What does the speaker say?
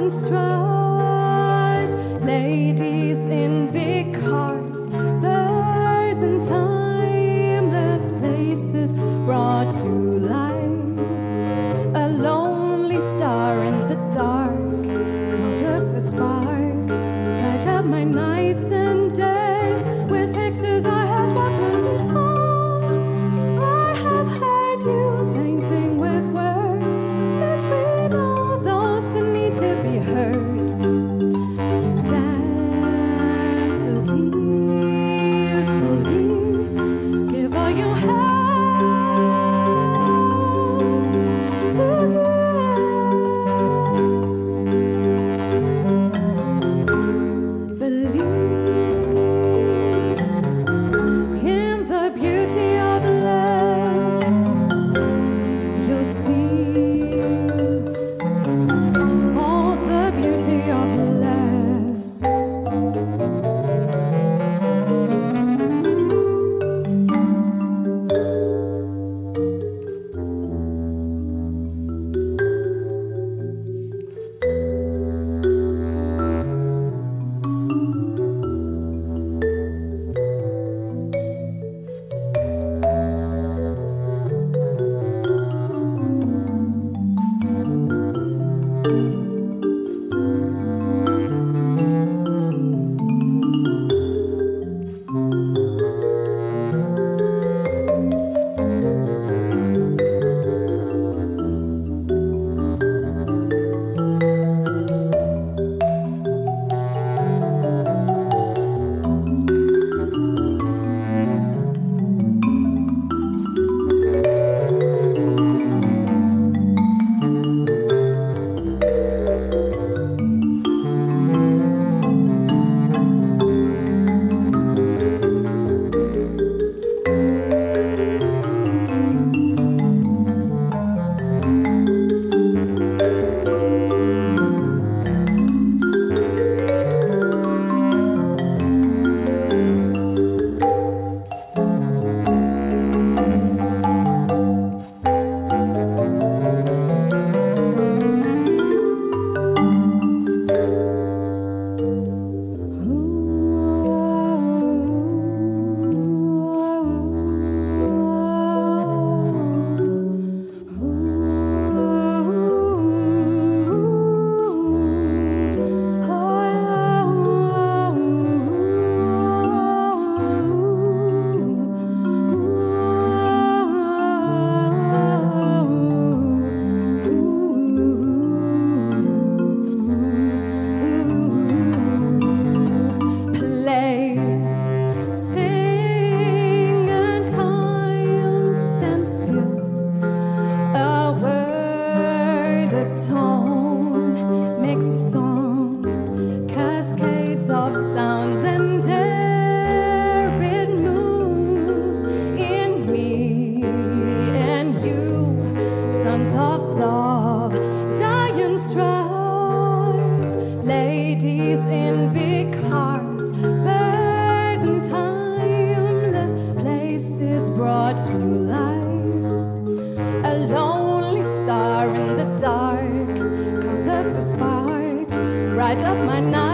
giant strides, ladies in big cars, birds in timeless places brought to life. A lonely star in the dark, colorful spark, light up my nights and days with pictures I had walked on before. I have heard you painting with words between all those that need to be heard. You dance so peacefully, give all you have to give. Believe in the beauty of less. You'll see all the beauty of less. Of sounds and air, it moves in me and you. Songs of love, giant strides, ladies in big cars, birds in timeless places brought to life. A lonely star in the dark, colorful spark, bright up my night.